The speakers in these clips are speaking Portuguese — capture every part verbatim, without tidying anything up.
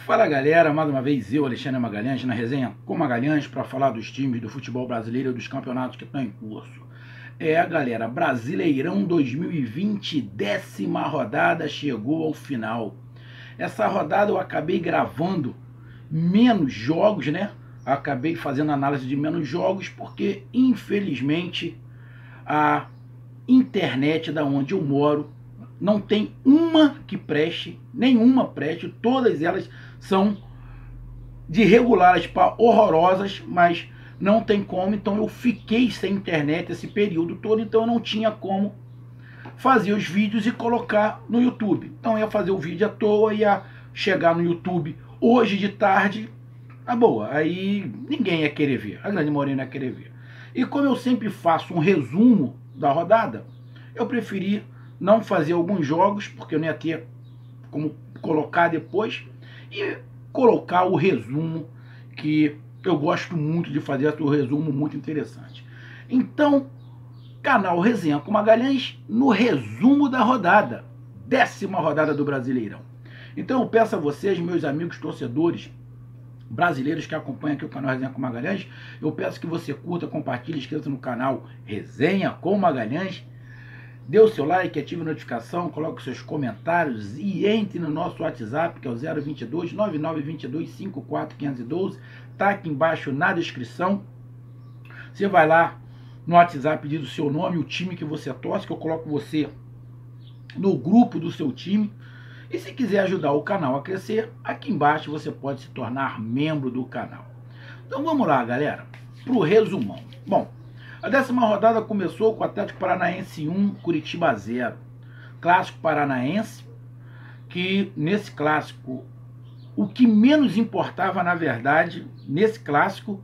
Fala galera, mais uma vez eu, Alexandre Magalhães, na resenha com Magalhães para falar dos times do futebol brasileiro e dos campeonatos que estão em curso. É galera, Brasileirão dois mil e vinte, décima rodada chegou ao final. Essa rodada eu acabei gravando menos jogos, né? Acabei fazendo análise de menos jogos porque infelizmente a internet da onde eu moro não tem uma que preste, nenhuma preste, todas elas são de regulares para horrorosas, mas não tem como, então eu fiquei sem internet esse período todo, então eu não tinha como fazer os vídeos e colocar no YouTube. Então eu ia fazer o vídeo à toa, ia chegar no YouTube hoje de tarde, tá boa, aí ninguém ia querer ver, a grande maioria não ia querer ver. E como eu sempre faço um resumo da rodada, eu preferi não fazer alguns jogos, porque eu não ia ter como colocar depois, e colocar o resumo, que eu gosto muito de fazer, o resumo muito interessante. Então, canal Resenha com Magalhães, no resumo da rodada, décima rodada do Brasileirão. Então eu peço a vocês, meus amigos torcedores brasileiros que acompanham aqui o canal Resenha com Magalhães, eu peço que você curta, compartilhe, inscreva-se no canal Resenha com Magalhães, dê o seu like, ative a notificação, coloque seus comentários e entre no nosso WhatsApp, que é o zero vinte e dois, nove nove dois dois, cinco quatro um cinco um dois, tá aqui embaixo na descrição. Você vai lá no WhatsApp, diz o seu nome, o time que você torce, que eu coloco você no grupo do seu time. E se quiser ajudar o canal a crescer, aqui embaixo você pode se tornar membro do canal. Então vamos lá, galera, pro resumão. Bom, a décima rodada começou com o Atlético Paranaense um, Curitiba zero. Clássico paranaense, que nesse clássico, o que menos importava, na verdade, nesse clássico,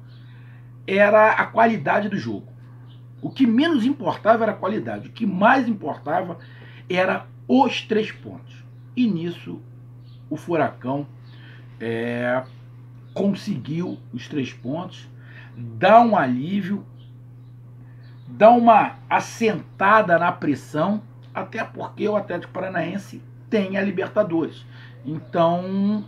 era a qualidade do jogo. O que menos importava era a qualidade. O que mais importava era os três pontos. E nisso, o Furacão é, conseguiu os três pontos, dá um alívio, dá uma assentada na pressão, até porque o Atlético Paranaense tem a Libertadores. Então,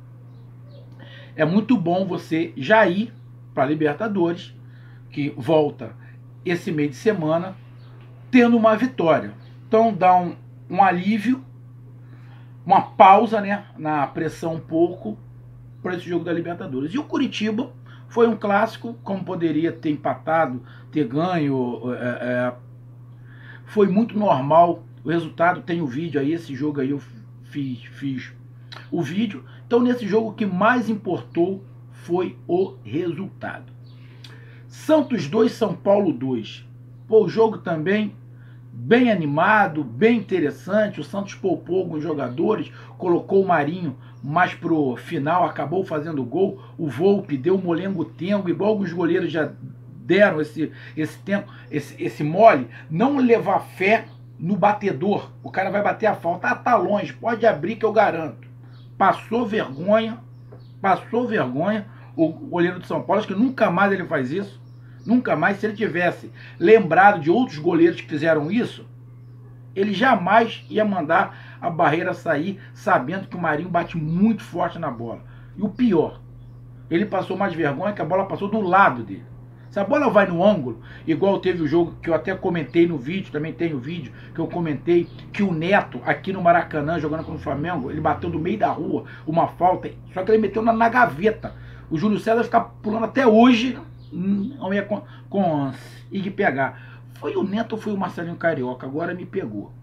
é muito bom você já ir para a Libertadores, que volta esse meio de semana, tendo uma vitória. Então, dá um, um alívio, uma pausa, né, na pressão um pouco para esse jogo da Libertadores. E o Curitiba foi um clássico, como poderia ter empatado, ter ganho, é, é, foi muito normal o resultado. Tem o vídeo aí, esse jogo aí eu fiz, fiz o vídeo. Então nesse jogo o que mais importou foi o resultado. Santos dois, São Paulo dois. Pô, o jogo também bem animado, bem interessante. O Santos poupou alguns jogadores, colocou o Marinho mais pro final, acabou fazendo gol. O Volpi deu o molengo-tengo, igual alguns goleiros já deram esse, esse tempo, esse, esse mole. Não levar fé no batedor. O cara vai bater a falta. Ah, tá longe, pode abrir que eu garanto. Passou vergonha, passou vergonha o goleiro de São Paulo. Acho que nunca mais ele faz isso. Nunca mais. Se ele tivesse lembrado de outros goleiros que fizeram isso, ele jamais ia mandar a barreira sair, sabendo que o Marinho bate muito forte na bola. E o pior, ele passou mais vergonha que a bola passou do lado dele. Se a bola vai no ângulo, igual teve o jogo que eu até comentei no vídeo, também tem o vídeo que eu comentei, que o Neto, aqui no Maracanã, jogando contra o Flamengo, ele bateu do meio da rua, uma falta, só que ele meteu na, na gaveta. O Júlio César fica pulando até hoje, não ia conseguir pegar. Foi o Neto ou foi o Marcelinho Carioca? Agora me pegou.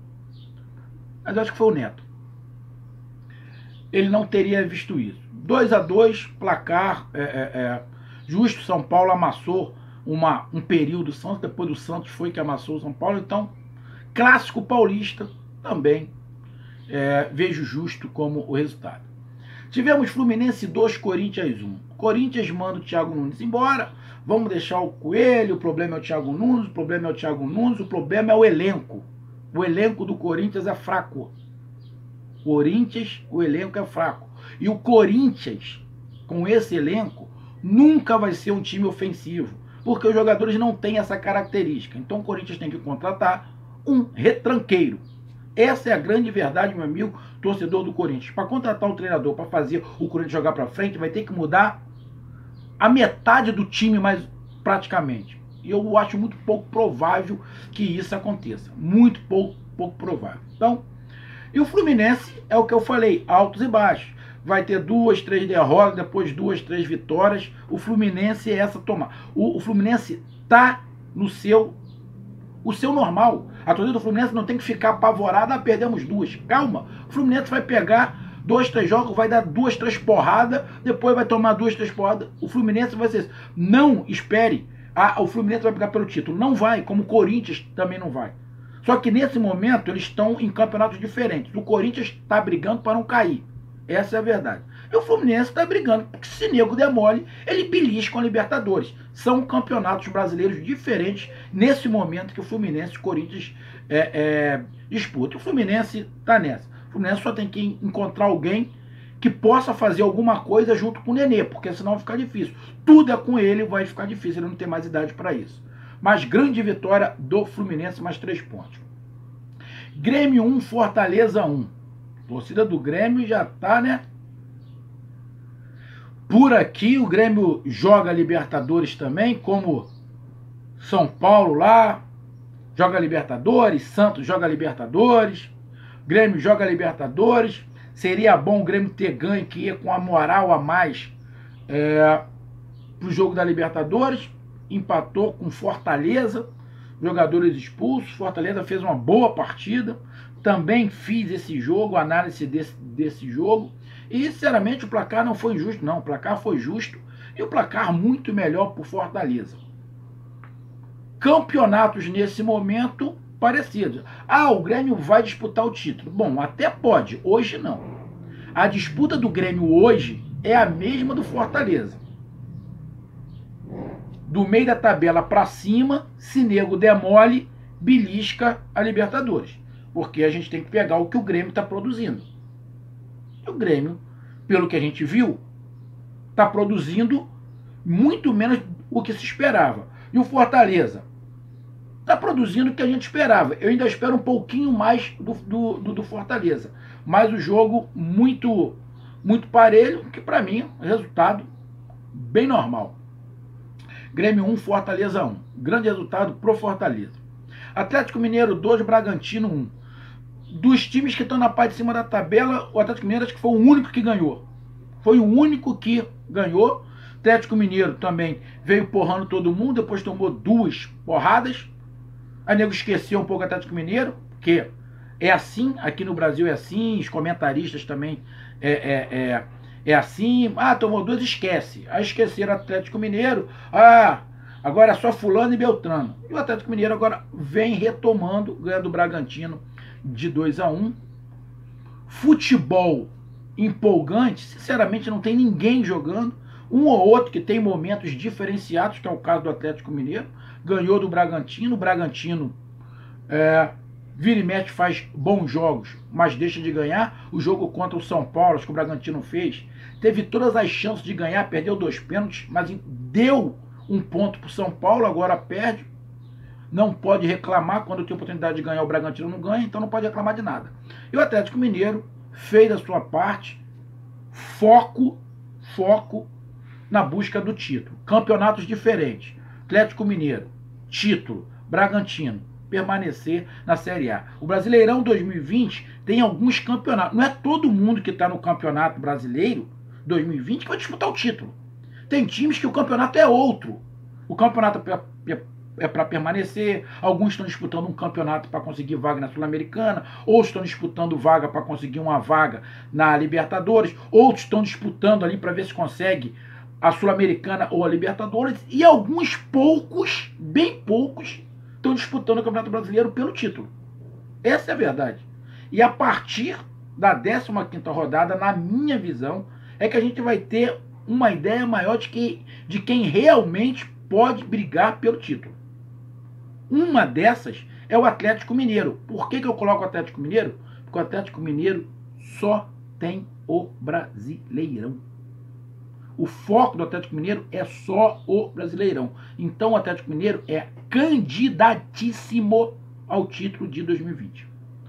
Mas eu acho que foi o Neto. Ele não teria visto isso. dois a dois, placar é, é, é, justo. São Paulo amassou uma, um período do Santos. Depois do Santos foi que amassou o São Paulo. Então, clássico paulista também é, vejo justo como o resultado. Tivemos Fluminense dois, Corinthians um. Corinthians manda o Thiago Nunes embora. Vamos deixar o Coelho, o problema é o Thiago Nunes, o problema é o Thiago Nunes, o problema é o elenco. O elenco do Corinthians é fraco. Corinthians, o elenco é fraco. E o Corinthians, com esse elenco, nunca vai ser um time ofensivo, porque os jogadores não têm essa característica. Então o Corinthians tem que contratar um retranqueiro. Essa é a grande verdade, meu amigo, torcedor do Corinthians. Para contratar um treinador, para fazer o Corinthians jogar para frente, vai ter que mudar a metade do time, mais praticamente. E eu acho muito pouco provável que isso aconteça. Muito pouco, pouco provável. Então, e o Fluminense é o que eu falei, altos e baixos. Vai ter duas, três derrotas, depois duas, três vitórias. O Fluminense é essa tomar. O, o Fluminense tá no seu, o seu normal. A torcida do Fluminense não tem que ficar apavorada, ah, perdemos duas. Calma, o Fluminense vai pegar dois, três jogos, vai dar duas, três porradas, depois vai tomar duas, três porradas. O Fluminense vai ser isso. Não espere, ah, o Fluminense vai brigar pelo título. Não vai, como o Corinthians também não vai. Só que nesse momento eles estão em campeonatos diferentes. O Corinthians está brigando para não cair. Essa é a verdade. E o Fluminense está brigando, porque se nego der mole, ele belisca com a Libertadores. São campeonatos brasileiros diferentes nesse momento que o Fluminense e o Corinthians é, é, disputam. O Fluminense está nessa. O Fluminense só tem que encontrar alguém que possa fazer alguma coisa junto com o Nenê, porque senão vai ficar difícil. Tudo é com ele, vai ficar difícil, ele não tem mais idade para isso. Mas grande vitória do Fluminense, mais três pontos. Grêmio um, Fortaleza um. Torcida do Grêmio já tá, né? Por aqui o Grêmio joga Libertadores também, como São Paulo lá, joga Libertadores, Santos joga Libertadores, Grêmio joga Libertadores. Seria bom o Grêmio ter ganho, que ia com a moral a mais é, pro jogo da Libertadores. Empatou com Fortaleza, jogadores expulsos. Fortaleza fez uma boa partida. Também fiz esse jogo, análise desse, desse jogo. E, sinceramente, o placar não foi injusto, não. O placar foi justo. E o placar muito melhor por Fortaleza. Campeonatos nesse momento parecidos. Ah, o Grêmio vai disputar o título. Bom, até pode. Hoje não. A disputa do Grêmio hoje é a mesma do Fortaleza. Do meio da tabela para cima, se nego demole, belisca a Libertadores. Porque a gente tem que pegar o que o Grêmio está produzindo. O Grêmio, pelo que a gente viu, está produzindo muito menos o que se esperava. E o Fortaleza está produzindo o que a gente esperava. Eu ainda espero um pouquinho mais do, do, do, do Fortaleza. Mas o jogo muito, muito parelho, que para mim é um resultado bem normal. Grêmio um, Fortaleza um. Grande resultado pro Fortaleza. Atlético Mineiro dois, Bragantino um. Dos times que estão na parte de cima da tabela, o Atlético Mineiro acho que foi o único que ganhou. Foi o único que ganhou. O Atlético Mineiro também veio porrando todo mundo, depois tomou duas porradas. Aí nego esqueceu um pouco o Atlético Mineiro, porque é assim, aqui no Brasil é assim, os comentaristas também é, é, é, é assim. Ah, tomou duas, esquece. Aí esqueceram o Atlético Mineiro. Ah, agora é só fulano e Beltrano. E o Atlético Mineiro agora vem retomando, ganhando o Bragantino de dois a um. Futebol empolgante, sinceramente não tem ninguém jogando. Um ou outro que tem momentos diferenciados, que é o caso do Atlético Mineiro. Ganhou do Bragantino. O Bragantino é, vira e mexe, faz bons jogos, mas deixa de ganhar. O jogo contra o São Paulo, acho que o Bragantino fez, teve todas as chances de ganhar, perdeu dois pênaltis, mas deu um ponto para o São Paulo, agora perde. Não pode reclamar, quando tem oportunidade de ganhar, o Bragantino não ganha, então não pode reclamar de nada. E o Atlético Mineiro fez a sua parte, foco, foco na busca do título. Campeonatos diferentes. Atlético Mineiro, título. Bragantino, permanecer na Série A. O Brasileirão dois mil e vinte tem alguns campeonatos. Não é todo mundo que está no Campeonato Brasileiro dois mil e vinte que vai disputar o título. Tem times que o campeonato é outro. O campeonato é é para permanecer, alguns estão disputando um campeonato para conseguir vaga na Sul-Americana, outros estão disputando vaga para conseguir uma vaga na Libertadores, outros estão disputando ali para ver se consegue a Sul-Americana ou a Libertadores, e alguns poucos, bem poucos, estão disputando o Campeonato Brasileiro pelo título. Essa é a verdade. E a partir da décima quinta rodada, na minha visão, é que a gente vai ter uma ideia maior de, que, de quem realmente pode brigar pelo título. Uma dessas é o Atlético Mineiro. Por que que eu coloco o Atlético Mineiro? Porque o Atlético Mineiro só tem o Brasileirão. O foco do Atlético Mineiro é só o Brasileirão. Então o Atlético Mineiro é candidatíssimo ao título de dois mil e vinte.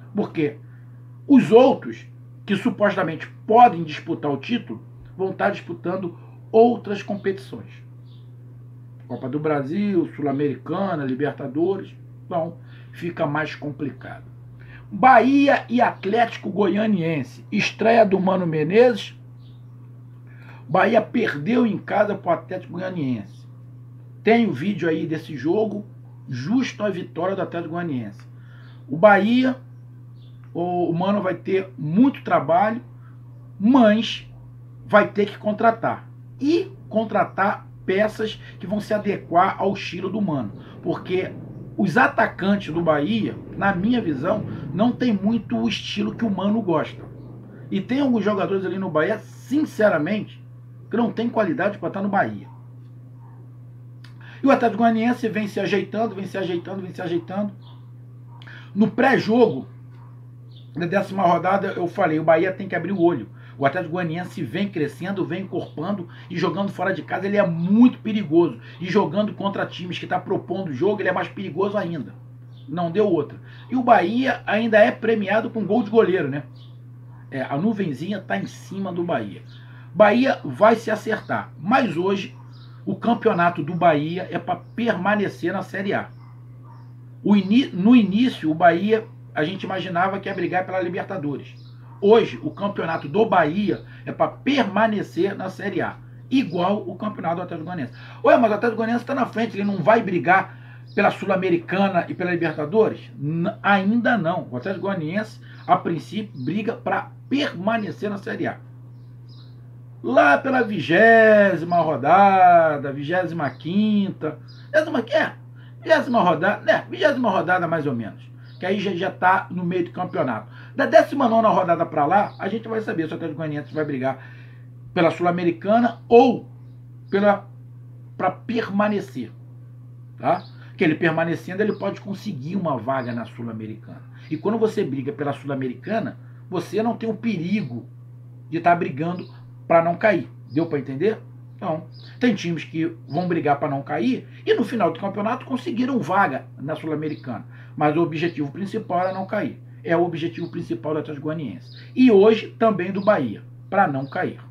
Porque os outros, que supostamente podem disputar o título, vão estar disputando outras competições. Copa do Brasil, Sul-Americana, Libertadores. Então, fica mais complicado. Bahia e Atlético Goianiense. Estreia do Mano Menezes. Bahia perdeu em casa para o Atlético Goianiense. Tem o vídeo aí desse jogo, justo a vitória do Atlético Goianiense. O Bahia, o Mano vai ter muito trabalho, mas vai ter que contratar. E contratar peças que vão se adequar ao estilo do Mano. Porque os atacantes do Bahia, na minha visão, não tem muito o estilo que o Mano gosta. E tem alguns jogadores ali no Bahia, sinceramente, que não tem qualidade para estar no Bahia. E o Atlético Goianiense vem se ajeitando, vem se ajeitando, vem se ajeitando. No pré-jogo da décima rodada, eu falei, o Bahia tem que abrir o olho. O Atlético Goianiense vem crescendo, vem encorpando e jogando fora de casa, ele é muito perigoso. E jogando contra times que estão propondo o jogo, ele é mais perigoso ainda. Não deu outra. E o Bahia ainda é premiado com gol de goleiro, né? É, a nuvenzinha está em cima do Bahia. Bahia vai se acertar. Mas hoje, o campeonato do Bahia é para permanecer na Série A. O ini- no início, o Bahia, a gente imaginava que ia brigar pela Libertadores. Hoje, o campeonato do Bahia é para permanecer na Série A. Igual o campeonato do Atlético Goianiense. Ué, mas o Atlético Goianiense está na frente, ele não vai brigar pela Sul-Americana e pela Libertadores? N- ainda não. O Atlético Goianiense, a princípio, briga para permanecer na Série A. Lá pela vigésima rodada, vigésima quinta, vigésima, é, vigésima rodada, né, vigésima rodada mais ou menos, que aí já está no meio do campeonato. Da décima nona rodada para lá, a gente vai saber se o Atlético Goianiense vai brigar pela Sul-Americana ou pela para permanecer, tá? Que ele permanecendo, ele pode conseguir uma vaga na Sul-Americana. E quando você briga pela Sul-Americana, você não tem o perigo de estar tá brigando para não cair. Deu para entender? Então, tem times que vão brigar para não cair e no final do campeonato conseguiram vaga na Sul-Americana. Mas o objetivo principal era não cair. É o objetivo principal do Atlético Goianiense. E hoje também do Bahia, para não cair.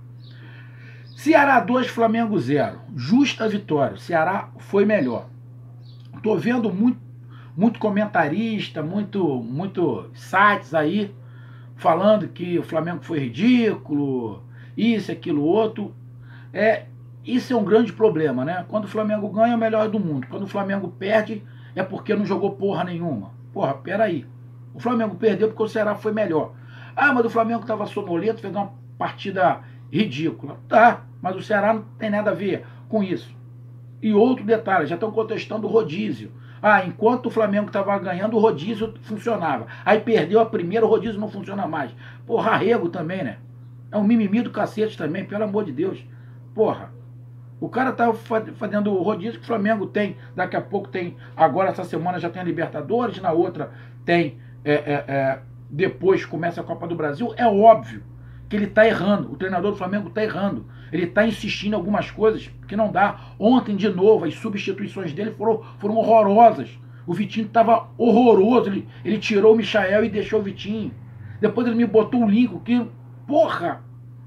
Ceará dois, Flamengo zero. Justa vitória. O Ceará foi melhor. Estou vendo muito, muito comentarista, muito, muito sites aí falando que o Flamengo foi ridículo, isso, aquilo, outro. É, isso é um grande problema, né? Quando o Flamengo ganha, é o melhor do mundo. Quando o Flamengo perde, é porque não jogou porra nenhuma. Porra, peraí. O Flamengo perdeu porque o Ceará foi melhor. Ah, mas o Flamengo estava sonolento, fez uma partida ridícula. Tá, mas o Ceará não tem nada a ver com isso. E outro detalhe, já estão contestando o rodízio. Ah, enquanto o Flamengo estava ganhando, o rodízio funcionava. Aí perdeu a primeira, o rodízio não funciona mais. Porra, arrego também, né? É um mimimi do cacete também, pelo amor de Deus. Porra, o cara tá fazendo o rodízio que o Flamengo tem, daqui a pouco tem, agora essa semana já tem a Libertadores, na outra tem, é, é, é, depois começa a Copa do Brasil. É óbvio que ele tá errando, o treinador do Flamengo tá errando. Ele tá insistindo em algumas coisas que não dá. Ontem, de novo, as substituições dele foram, foram horrorosas. O Vitinho tava horroroso, ele, ele tirou o Michael e deixou o Vitinho. Depois ele me botou o Lincoln, que, porra,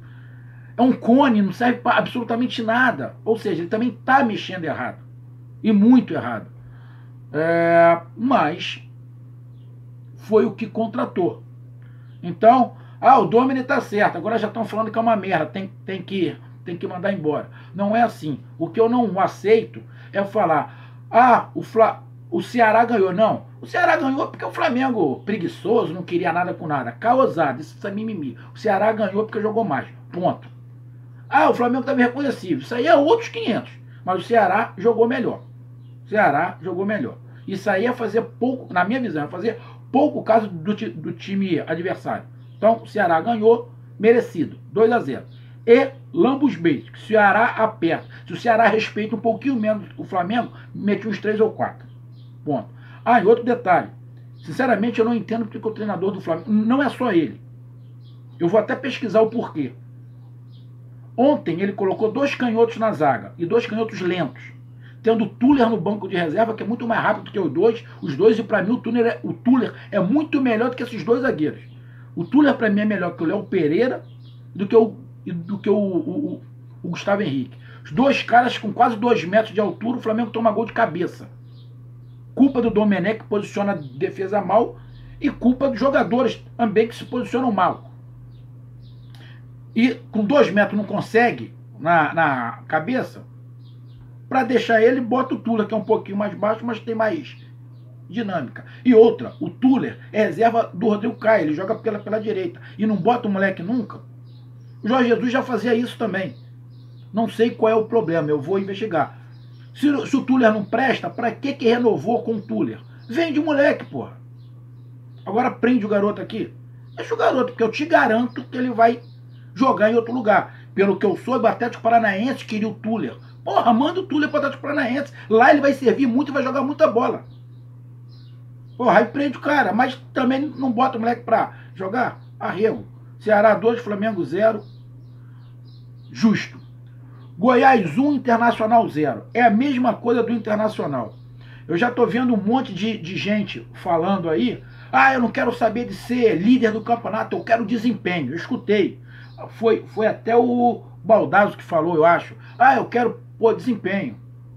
é um cone, não serve para absolutamente nada. Ou seja, ele também está mexendo errado. E muito errado. É, mas foi o que contratou. Então, ah, o Domini está certo. Agora já estão falando que é uma merda. Tem, tem, que, tem que mandar embora. Não é assim. O que eu não aceito é falar, ah, o, Fla, o Ceará ganhou. Não. O Ceará ganhou porque o Flamengo, preguiçoso, não queria nada com nada. Caosado, isso é mimimi. O Ceará ganhou porque jogou mais. Ponto. Ah, o Flamengo estava irreconhecível. Isso aí é outros quinhentos. Mas o Ceará jogou melhor. O Ceará jogou melhor. Isso aí é fazer pouco, na minha visão, é fazer pouco caso do, do time adversário. Então, o Ceará ganhou, merecido. dois a zero. E Lambos Beijo, que o Ceará aperta. Se o Ceará respeita um pouquinho menos o Flamengo, mete uns três ou quatro. Ponto. Ah, e outro detalhe. Sinceramente, eu não entendo porque o treinador do Flamengo, não é só ele. Eu vou até pesquisar o porquê. Ontem ele colocou dois canhotos na zaga e dois canhotos lentos. tendo o Tuller no banco de reserva, que é muito mais rápido que os dois, os dois, e para mim o Tuller, é, o Tuller é muito melhor do que esses dois zagueiros. O Tuller para mim é melhor que o Léo Pereira do que o, do que o, o, o Gustavo Henrique. Os dois caras com quase dois metros de altura, o Flamengo toma gol de cabeça. Culpa do Domenech, que posiciona a defesa mal, e culpa dos jogadores também que se posicionam mal. E com dois metros não consegue na, na cabeça, para deixar ele, bota o Tuller, que é um pouquinho mais baixo, mas tem mais dinâmica. E outra, o Tuller é reserva do Rodrigo Caio, ele joga pela, pela direita, e não bota o moleque nunca. O Jorge Jesus já fazia isso também. Não sei qual é o problema, eu vou investigar. Se, se o Tuller não presta, para que que renovou com o Tuller? Vende o moleque, porra. Agora prende o garoto aqui. Deixa o garoto, porque eu te garanto que ele vai jogar em outro lugar. Pelo que eu soube, o Atlético Paranaense queria o Tuller. Porra, manda o Tuller para o Atlético Paranaense. Lá ele vai servir muito e vai jogar muita bola. Porra, aí prende o cara. Mas também não bota o moleque para jogar. Arrego. Ceará dois, Flamengo zero. Justo. Goiás um, Internacional zero. É a mesma coisa do Internacional. Eu já tô vendo um monte de, de gente falando aí. Ah, eu não quero saber de ser líder do campeonato, eu quero desempenho. Eu escutei. Foi, foi até o Baldasso que falou, eu acho. Ah, eu quero pô, desempenho.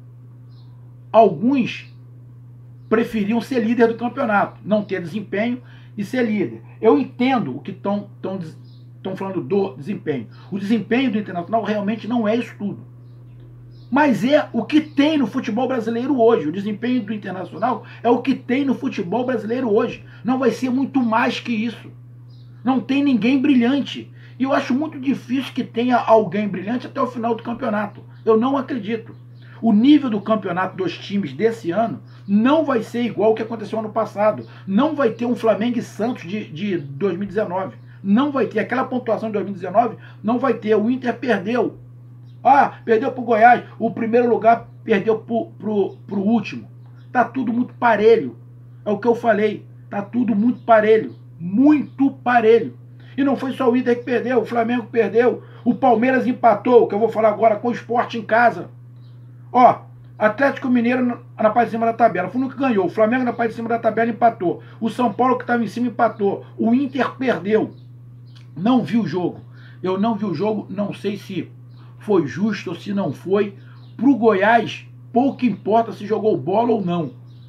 Alguns preferiam ser líder do campeonato, não ter desempenho e ser líder. Eu entendo o que estão estão falando do desempenho. O desempenho do Internacional realmente não é isso tudo. Mas é o que tem no futebol brasileiro hoje. O desempenho do Internacional é o que tem no futebol brasileiro hoje. Não vai ser muito mais que isso. Não tem ninguém brilhante. E eu acho muito difícil que tenha alguém brilhante até o final do campeonato. Eu não acredito. O nível do campeonato dos times desse ano não vai ser igual ao que aconteceu ano passado. Não vai ter um Flamengo e Santos de, de dois mil e dezenove. Não vai ter. Aquela pontuação de dois mil e dezenove não vai ter. O Inter perdeu. Ah, perdeu para o Goiás. O primeiro lugar perdeu para o último. Tá tudo muito parelho. É o que eu falei. Tá tudo muito parelho. Muito parelho. E não foi só o Inter que perdeu. O Flamengo perdeu. O Palmeiras empatou, que eu vou falar agora, com o Sport em casa. Ó, Atlético Mineiro na, na parte de cima da tabela. Foi no que ganhou. O Flamengo na parte de cima da tabela empatou. O São Paulo que estava em cima empatou. O Inter perdeu. Não vi o jogo. Eu não vi o jogo. Não sei se foi justo ou se não foi. Pro Goiás, pouco importa se jogou bola ou não.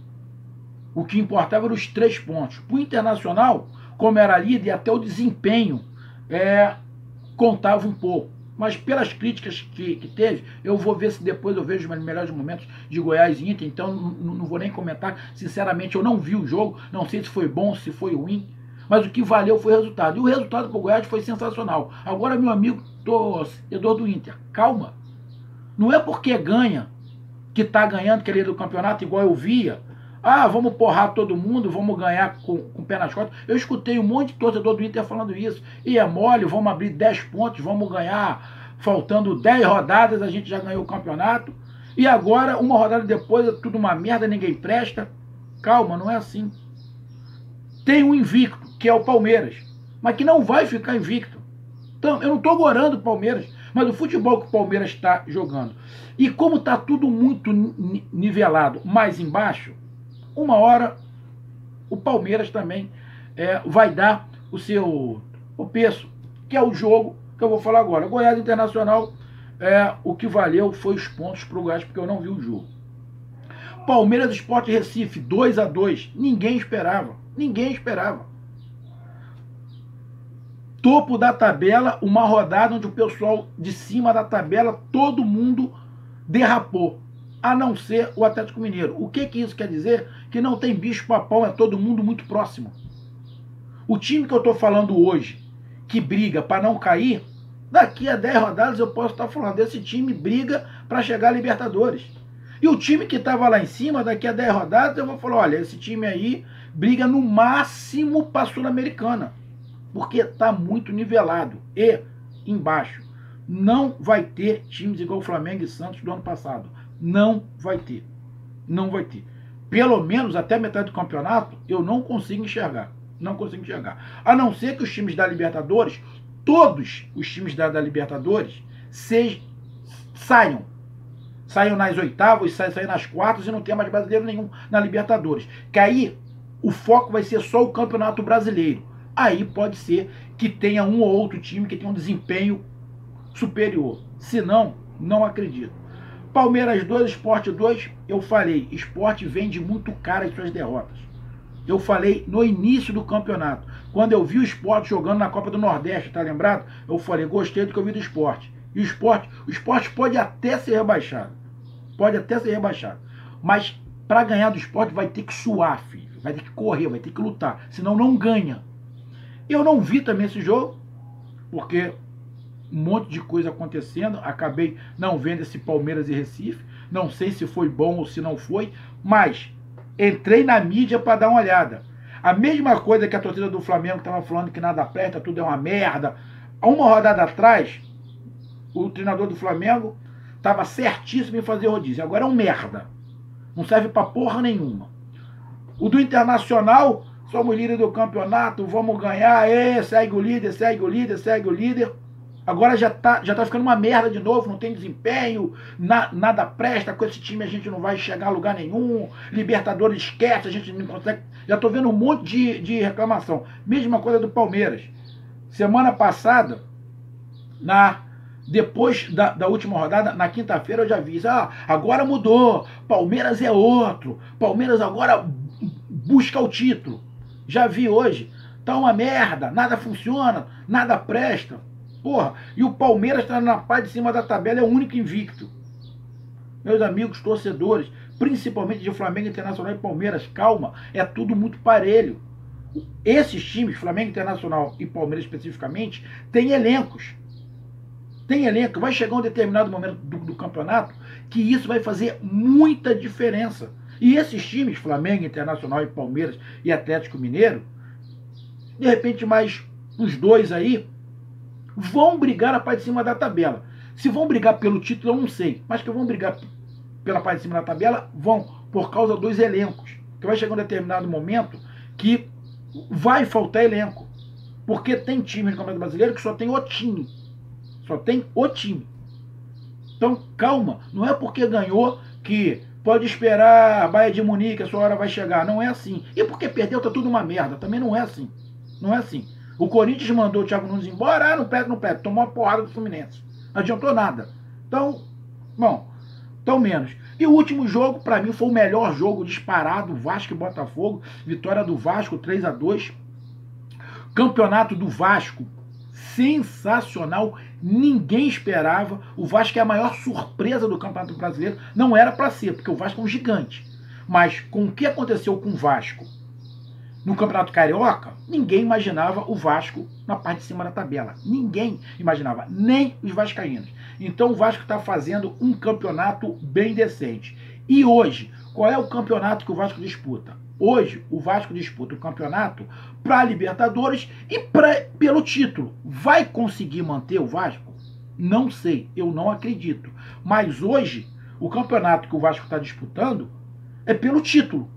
O que importava eram os três pontos. Pro Internacional, como era líder, até o desempenho é, contava um pouco. Mas pelas críticas que, que teve, eu vou ver se depois eu vejo os melhores momentos de Goiás e Inter, então não, não vou nem comentar. Sinceramente, eu não vi o jogo, não sei se foi bom, se foi ruim, mas o que valeu foi o resultado. E o resultado para o Goiás foi sensacional. Agora, meu amigo torcedor do Inter, calma. Não é porque ganha que está ganhando, que ele é do campeonato, igual eu via. Ah, vamos porrar todo mundo, vamos ganhar com, com o pé nas costas. Eu escutei um monte de torcedor do Inter falando isso. E é mole, vamos abrir dez pontos, vamos ganhar, faltando dez rodadas, a gente já ganhou o campeonato. E agora, uma rodada depois, é tudo uma merda, ninguém presta. Calma, não é assim. Tem um invicto, que é o Palmeiras, mas que não vai ficar invicto. Então, eu não estou gorando o Palmeiras, mas o futebol que o Palmeiras está jogando. E como está tudo muito nivelado mais embaixo, uma hora o Palmeiras também é, vai dar o seu o peso, que é o jogo que eu vou falar agora. Goiás Internacional, é, o que valeu foi os pontos para o Goiás, porque eu não vi o jogo. Palmeiras Sport Recife, dois a dois. Ninguém esperava. Ninguém esperava. Topo da tabela, uma rodada onde o pessoal de cima da tabela, todo mundo derrapou. A não ser o Atlético Mineiro. O que que isso quer dizer? Que não tem bicho papão, é todo mundo muito próximo. O time que eu estou falando hoje, que briga para não cair, daqui a dez rodadas eu posso estar falando, esse time briga para chegar à Libertadores. E o time que estava lá em cima, daqui a dez rodadas eu vou falar, olha, esse time aí briga no máximo para a Sul-Americana, porque está muito nivelado. E embaixo, não vai ter times igual o Flamengo e Santos do ano passado. Não vai ter. Não vai ter. Pelo menos até metade do campeonato, eu não consigo enxergar. Não consigo enxergar. A não ser que os times da Libertadores, todos os times da, da Libertadores, se, saiam. saiam nas oitavas, saiam nas quartas e não tem mais brasileiro nenhum na Libertadores. Que aí o foco vai ser só o Campeonato Brasileiro. Aí pode ser que tenha um ou outro time que tenha um desempenho superior. Se não, não acredito. Palmeiras dois, Sport dois, eu falei, Sport vende muito caro as suas derrotas. Eu falei no início do campeonato. Quando eu vi o Sport jogando na Copa do Nordeste, tá lembrado? Eu falei, gostei do que eu vi do Sport. E o Sport, o Sport pode até ser rebaixado. Pode até ser rebaixado. Mas para ganhar do Sport vai ter que suar, filho. Vai ter que correr, vai ter que lutar. Senão não ganha. Eu não vi também esse jogo, porque um monte de coisa acontecendo. Acabei não vendo esse Palmeiras e Recife. Não sei se foi bom ou se não foi. Mas entrei na mídia para dar uma olhada. A mesma coisa que a torcida do Flamengo estava falando que nada presta, tudo é uma merda. Há uma rodada atrás, o treinador do Flamengo estava certíssimo em fazer rodízio. Agora é um merda. Não serve pra porra nenhuma. O do Internacional, somos líder do campeonato, vamos ganhar, é, segue o líder, segue o líder, segue o líder. Agora já tá, já tá ficando uma merda de novo, não tem desempenho, na, nada presta, com esse time a gente não vai chegar a lugar nenhum, Libertadores esquece, a gente não consegue. Já tô vendo um monte de, de reclamação. Mesma coisa do Palmeiras. Semana passada, na, depois da, da última rodada, na quinta-feira eu já vi isso. Ah, agora mudou, Palmeiras é outro, Palmeiras agora busca o título. Já vi hoje, tá uma merda, nada funciona, nada presta. Porra, e o Palmeiras está na parte de cima da tabela, é o único invicto. Meus amigos torcedores, principalmente de Flamengo, Internacional e Palmeiras, calma, é tudo muito parelho. Esses times, Flamengo, Internacional e Palmeiras especificamente, têm elencos. Tem elenco, vai chegar um determinado momento do, do campeonato que isso vai fazer muita diferença. E esses times, Flamengo, Internacional e Palmeiras e Atlético Mineiro, de repente mais uns dois aí, vão brigar na parte de cima da tabela. Se vão brigar pelo título, eu não sei. Mas que vão brigar pela parte de cima da tabela, vão, por causa dos elencos. Que vai chegar um determinado momento que vai faltar elenco. Porque tem time no Campeonato Brasileiro que só tem o time. Só tem o time. Então, calma. Não é porque ganhou que pode esperar a Bayern de Munique, a sua hora vai chegar. Não é assim. E porque perdeu, tá tudo uma merda. Também não é assim. Não é assim. O Corinthians mandou o Thiago Nunes embora, ah, não perde, não perde. Tomou uma porrada do Fluminense. Não adiantou nada. Então, bom, tão menos. E o último jogo, para mim, foi o melhor jogo disparado, Vasco e Botafogo. Vitória do Vasco, três a dois. Campeonato do Vasco, sensacional. Ninguém esperava. O Vasco é a maior surpresa do Campeonato Brasileiro. Não era para ser, porque o Vasco é um gigante. Mas com o que aconteceu com o Vasco no Campeonato Carioca, ninguém imaginava o Vasco na parte de cima da tabela. Ninguém imaginava, nem os vascaínos. Então o Vasco está fazendo um campeonato bem decente. E hoje, qual é o campeonato que o Vasco disputa? Hoje, o Vasco disputa o campeonato para a Libertadores e pra, pelo título. Vai conseguir manter o Vasco? Não sei, eu não acredito. Mas hoje, o campeonato que o Vasco está disputando é pelo título.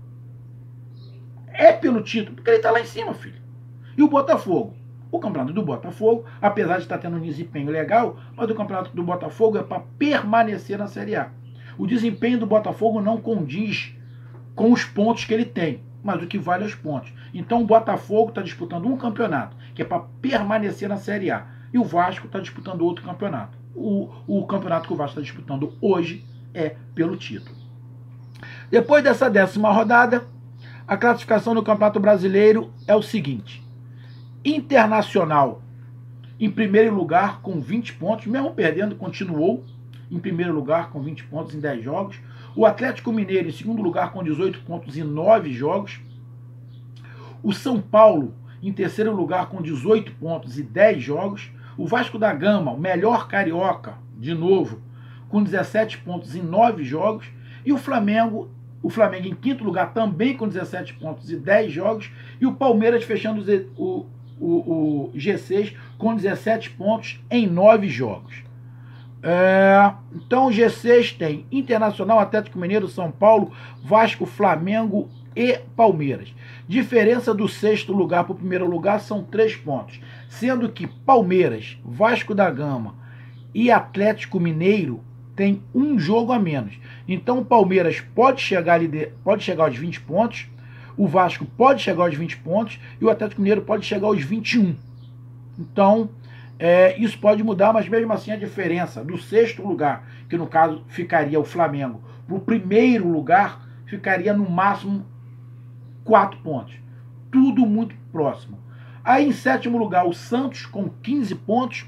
É pelo título, porque ele está lá em cima, filho. E o Botafogo? O campeonato do Botafogo, apesar de estar tendo um desempenho legal, mas o campeonato do Botafogo é para permanecer na Série A. O desempenho do Botafogo não condiz com os pontos que ele tem, mas o que vale é os pontos. Então o Botafogo está disputando um campeonato, que é para permanecer na Série A. E o Vasco está disputando outro campeonato. O, o campeonato que o Vasco está disputando hoje é pelo título. Depois dessa décima rodada, a classificação do Campeonato Brasileiro é o seguinte. Internacional, em primeiro lugar, com vinte pontos, mesmo perdendo, continuou em primeiro lugar com vinte pontos em dez jogos. O Atlético Mineiro, em segundo lugar, com dezoito pontos em nove jogos. O São Paulo, em terceiro lugar, com dezoito pontos e dez jogos. O Vasco da Gama, o melhor carioca, de novo, com dezessete pontos em nove jogos. E o Flamengo, o Flamengo em quinto lugar, também com dezessete pontos e dez jogos. E o Palmeiras fechando o, o, o G seis com dezessete pontos em nove jogos. É, então o G seis tem Internacional, Atlético Mineiro, São Paulo, Vasco, Flamengo e Palmeiras. Diferença do sexto lugar para o primeiro lugar são três pontos, sendo que Palmeiras, Vasco da Gama e Atlético Mineiro tem um jogo a menos. Então o Palmeiras pode chegar, lider... pode chegar aos vinte pontos, o Vasco pode chegar aos vinte pontos e o Atlético Mineiro pode chegar aos vinte e um. Então, é, isso pode mudar, mas mesmo assim a diferença do sexto lugar, que no caso ficaria o Flamengo, para o primeiro lugar, ficaria no máximo quatro pontos. Tudo muito próximo. Aí em sétimo lugar o Santos com quinze pontos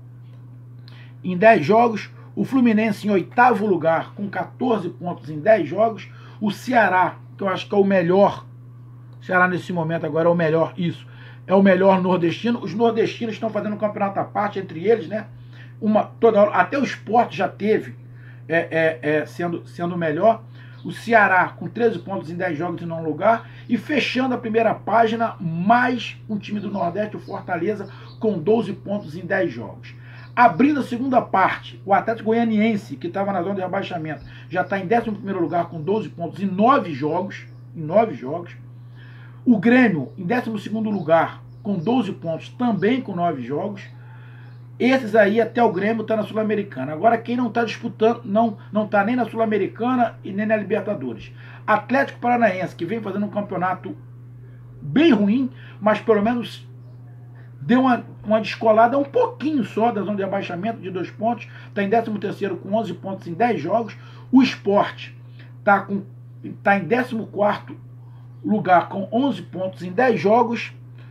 em dez jogos, o Fluminense em oitavo lugar com quatorze pontos em dez jogos, o Ceará, que eu acho que é o melhor, o Ceará nesse momento agora é o melhor, isso, é o melhor nordestino. Os nordestinos estão fazendo um campeonato à parte entre eles, né? Uma, toda hora, até o Sport já teve é, é, é, sendo, sendo o melhor. O Ceará com treze pontos em dez jogos em nono lugar. E fechando a primeira página, mais um time do Nordeste, o Fortaleza, com doze pontos em dez jogos. Abrindo a segunda parte, o Atlético Goianiense, que estava na zona de rebaixamento, já está em décimo primeiro lugar com doze pontos em nove jogos. Em nove jogos. O Grêmio, em décimo segundo lugar, com doze pontos, também com nove jogos. Esses aí, até o Grêmio, está na Sul-Americana. Agora, quem não está disputando, não não está nem na Sul-Americana e nem na Libertadores. Atlético Paranaense, que vem fazendo um campeonato bem ruim, mas pelo menos deu uma, uma descolada um pouquinho só da zona de abaixamento de dois pontos. Está em décimo terceiro com onze pontos em dez jogos. O Sport está tá em décimo quarto lugar com onze pontos em dez jogos.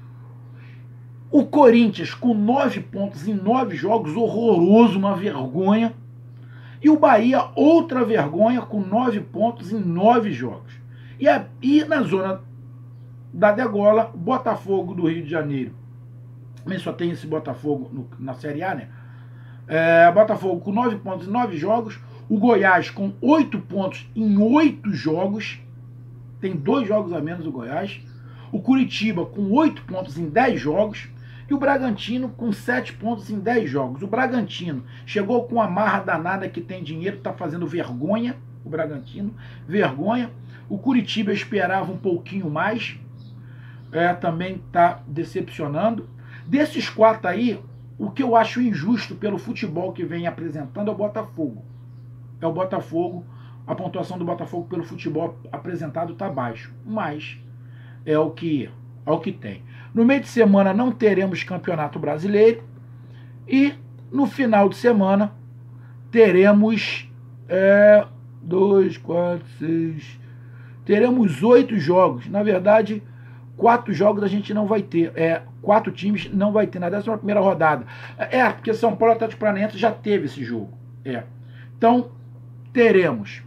O Corinthians com nove pontos em nove jogos, horroroso, uma vergonha. E o Bahia, outra vergonha, com nove pontos em nove jogos. E, a, e na zona da degola, Botafogo do Rio de Janeiro. Também só tem esse Botafogo no, na Série A, né? É, Botafogo com nove pontos em nove jogos. O Goiás com oito pontos em oito jogos. Tem dois jogos a menos o Goiás. O Curitiba com oito pontos em dez jogos. E o Bragantino com sete pontos em dez jogos. O Bragantino chegou com a marra danada que tem dinheiro, está fazendo vergonha. O Bragantino, vergonha. O Curitiba esperava um pouquinho mais. É, também está decepcionando. Desses quatro aí, o que eu acho injusto pelo futebol que vem apresentando é o Botafogo. É o Botafogo. A pontuação do Botafogo pelo futebol apresentado está baixo. Mas é o que, é o que tem. No meio de semana não teremos campeonato brasileiro. E no final de semana teremos é, dois, quatro, seis. Teremos oito jogos. Na verdade, quatro jogos a gente não vai ter. É, quatro times não vai ter na décima primeira rodada. É, porque São Paulo e Atlético Paranaense já teve esse jogo. É. Então, teremos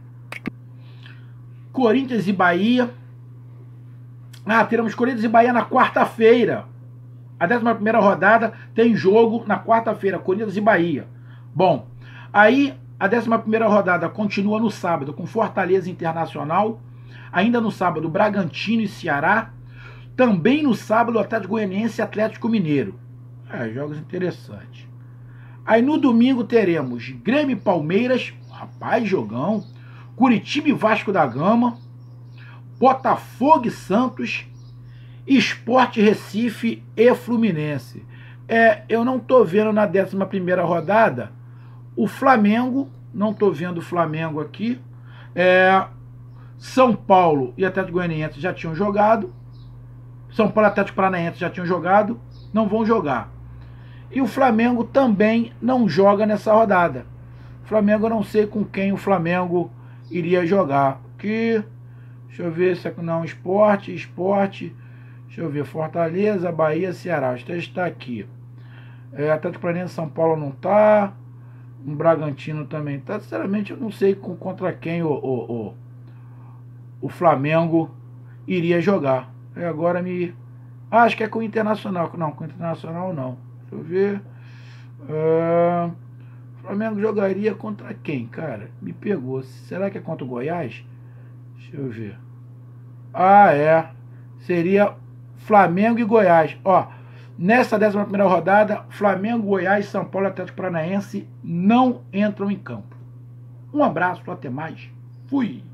Corinthians e Bahia. Ah, teremos Corinthians e Bahia na quarta-feira. A décima primeira rodada tem jogo na quarta-feira, Corinthians e Bahia. Bom, aí a décima primeira rodada continua no sábado com Fortaleza Internacional. Ainda no sábado, Bragantino e Ceará. Também no sábado, Atlético Goianiense e Atlético Mineiro. É, jogos interessantes. Aí no domingo teremos Grêmio e Palmeiras. Rapaz, jogão. Curitiba e Vasco da Gama. Botafogo e Santos. Sport Recife e Fluminense. É, eu não tô vendo na décima primeira rodada o Flamengo. Não tô vendo o Flamengo aqui. É, São Paulo e Atlético Goianiense já tinham jogado. São Paulo e Atlético Paranaense já tinham jogado. Não vão jogar. E o Flamengo também não joga nessa rodada. O Flamengo, eu não sei com quem o Flamengo iria jogar. Que, deixa eu ver se é não, Esporte, Esporte, deixa eu ver, Fortaleza, Bahia, Ceará. Acho que está aqui. É, Atlético Paranaense, São Paulo não está. Um Bragantino também está. Sinceramente, eu não sei com, contra quem o, o, o, o Flamengo iria jogar. É, agora me... Ah, acho que é com o Internacional. Não, com o Internacional não. Deixa eu ver. Uh, o Flamengo jogaria contra quem, cara? Me pegou. Será que é contra o Goiás? Deixa eu ver. Ah, é. Seria Flamengo e Goiás. Ó, nessa décima primeira rodada, Flamengo, Goiás, São Paulo e Atlético Paranaense não entram em campo. Um abraço, até mais. Fui.